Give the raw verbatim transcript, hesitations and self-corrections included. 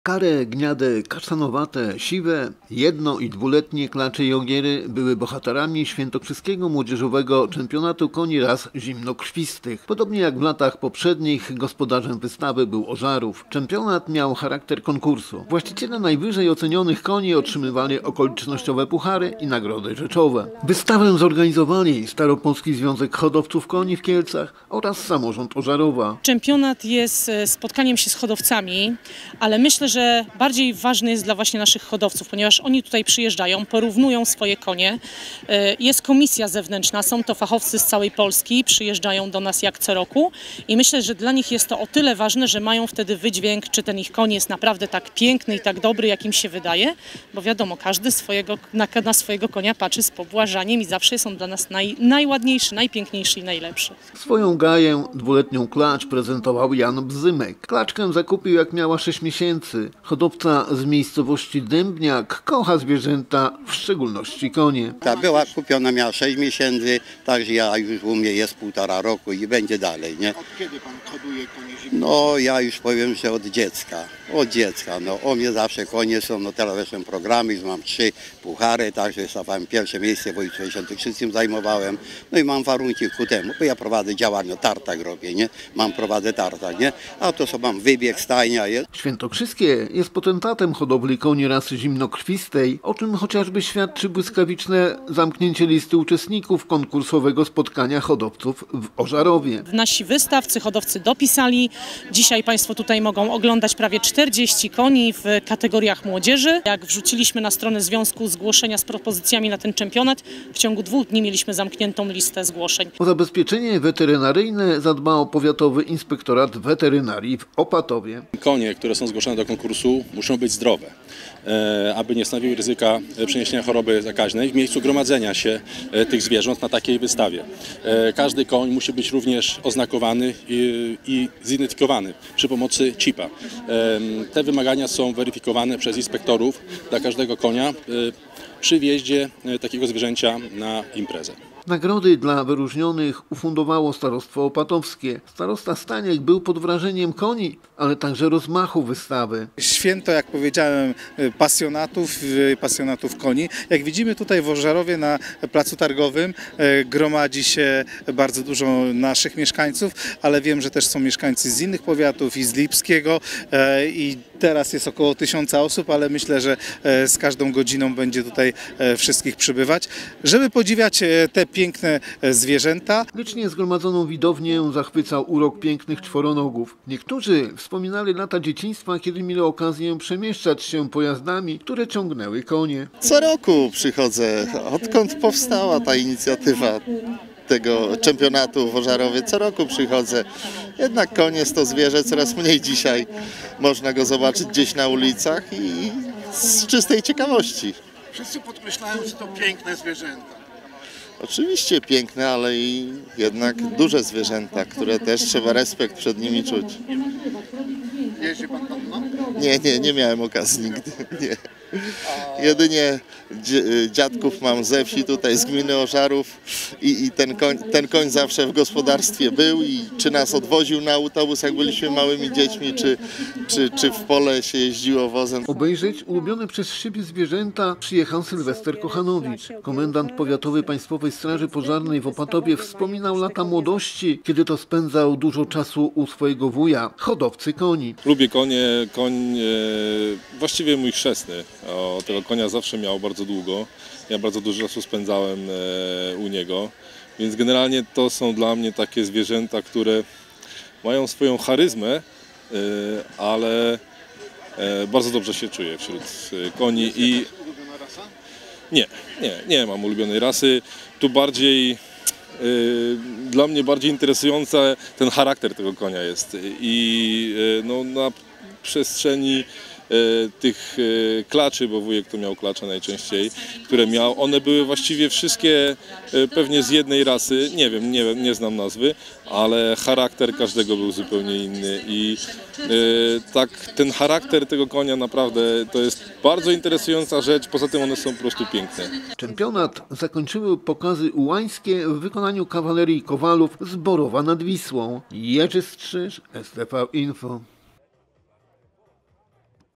Kare, gniade, kasztanowate, siwe, jedno- i dwuletnie klacze i ogiery były bohaterami świętokrzyskiego młodzieżowego czempionatu koni ras zimnokrwistych. Podobnie jak w latach poprzednich, gospodarzem wystawy był Ożarów. Czempionat miał charakter konkursu. Właściciele najwyżej ocenionych koni otrzymywali okolicznościowe puchary i nagrody rzeczowe. Wystawę zorganizowali Staropolski Związek Hodowców Koni w Kielcach oraz samorząd Ożarowa. Czempionat jest spotkaniem się z hodowcami, ale myślę, że bardziej ważny jest dla właśnie naszych hodowców, ponieważ oni tutaj przyjeżdżają, porównują swoje konie. Jest komisja zewnętrzna, są to fachowcy z całej Polski, przyjeżdżają do nas jak co roku i myślę, że dla nich jest to o tyle ważne, że mają wtedy wydźwięk, czy ten ich koń jest naprawdę tak piękny i tak dobry, jak im się wydaje, bo wiadomo, każdy swojego, na, na swojego konia patrzy z pobłażaniem i zawsze jest on dla nas naj, najładniejszy, najpiękniejszy i najlepszy. Swoją gaję, dwuletnią klacz, prezentował Jan Bzymek. Klaczkę zakupił jak miała sześć miesięcy. Hodowca z miejscowości Dębniak kocha zwierzęta, w szczególności konie. Ta była kupiona, miała sześć miesięcy, także ja już u mnie jest półtora roku i będzie dalej, nie? Od kiedy pan hoduje konie zimne? No ja już powiem, że od dziecka, od dziecka, no u mnie zawsze konie są, no teraz weszłem programy, już mam trzy puchary, także stawałem pierwsze miejsce w Województwie Świętokrzyskim zajmowałem, no i mam warunki ku temu, bo ja prowadzę działalnię, tartak robię, nie? Mam prowadzę tartak, nie? A to co mam wybieg, stajnia jest. Świętokrzyskie jest potentatem hodowli koni rasy zimnokrwistej, o czym chociażby świadczy błyskawiczne zamknięcie listy uczestników konkursowego spotkania hodowców w Ożarowie. Nasi wystawcy, hodowcy dopisali. Dzisiaj Państwo tutaj mogą oglądać prawie czterdzieści koni w kategoriach młodzieży. Jak wrzuciliśmy na stronę związku zgłoszenia z propozycjami na ten czempionat, w ciągu dwóch dni mieliśmy zamkniętą listę zgłoszeń. O zabezpieczenie weterynaryjne zadbał Powiatowy Inspektorat Weterynarii w Opatowie. Konie, które są zgłoszone do konkursu, muszą być zdrowe, aby nie stanowiły ryzyka przeniesienia choroby zakaźnej w miejscu gromadzenia się tych zwierząt na takiej wystawie. Każdy koń musi być również oznakowany i, i zidentyfikowany przy pomocy chipa. Te wymagania są weryfikowane przez inspektorów dla każdego konia przy wjeździe takiego zwierzęcia na imprezę. Nagrody dla wyróżnionych ufundowało Starostwo Opatowskie. Starosta Staniek był pod wrażeniem koni, ale także rozmachu wystawy. Święto, jak powiedziałem, pasjonatów, pasjonatów koni. Jak widzimy tutaj w Ożarowie na placu targowym gromadzi się bardzo dużo naszych mieszkańców, ale wiem, że też są mieszkańcy z innych powiatów i z Lipskiego i teraz jest około tysiąca osób, ale myślę, że z każdą godziną będzie tutaj wszystkich przybywać, żeby podziwiać te piękne zwierzęta. Licznie zgromadzoną widownię zachwycał urok pięknych czworonogów. Niektórzy wspominali lata dzieciństwa, kiedy mieli okazję przemieszczać się pojazdami, które ciągnęły konie. Co roku przychodzę, odkąd powstała ta inicjatywa tego czempionatu w Ożarowie, co roku przychodzę. Jednak koń jest to zwierzę, coraz mniej dzisiaj można go zobaczyć gdzieś na ulicach i z czystej ciekawości. Wszyscy podkreślają, że to piękne zwierzęta. Oczywiście piękne, ale i jednak duże zwierzęta, które też trzeba respekt przed nimi czuć. Jeździ pan tam, no? Nie, nie, nie miałem okazji nigdy, nie. Jedynie dziadków mam ze wsi, tutaj z gminy Ożarów i, i ten, koń, ten koń zawsze w gospodarstwie był i czy nas odwoził na autobus, jak byliśmy małymi dziećmi, czy, czy, czy w pole się jeździło wozem. Obejrzeć ulubione przez siebie zwierzęta przyjechał Sylwester Kochanowicz. Komendant Powiatowy Państwowej Straży Pożarnej w Opatowie wspominał lata młodości, kiedy to spędzał dużo czasu u swojego wuja, hodowcy koni. Lubię konie, koń e, właściwie mój chrzestny. O, tego konia zawsze miał bardzo długo. Ja bardzo dużo czasu spędzałem e, u niego, więc generalnie to są dla mnie takie zwierzęta, które mają swoją charyzmę, e, ale e, bardzo dobrze się czuję wśród koni. I nie, nie, nie mam ulubionej rasy. Tu bardziej e, dla mnie bardziej interesujący ten charakter tego konia jest i e, no, na przestrzeni tych klaczy, bo wujek to miał klacze najczęściej, które miał. One były właściwie wszystkie pewnie z jednej rasy, nie wiem, nie, nie znam nazwy, ale charakter każdego był zupełnie inny i tak ten charakter tego konia naprawdę to jest bardzo interesująca rzecz, poza tym one są po prostu piękne. Czempionat zakończyły pokazy ułańskie w wykonaniu kawalerii Kowalów z Borowa nad Wisłą. Jerzy Strzyż, S T V Info.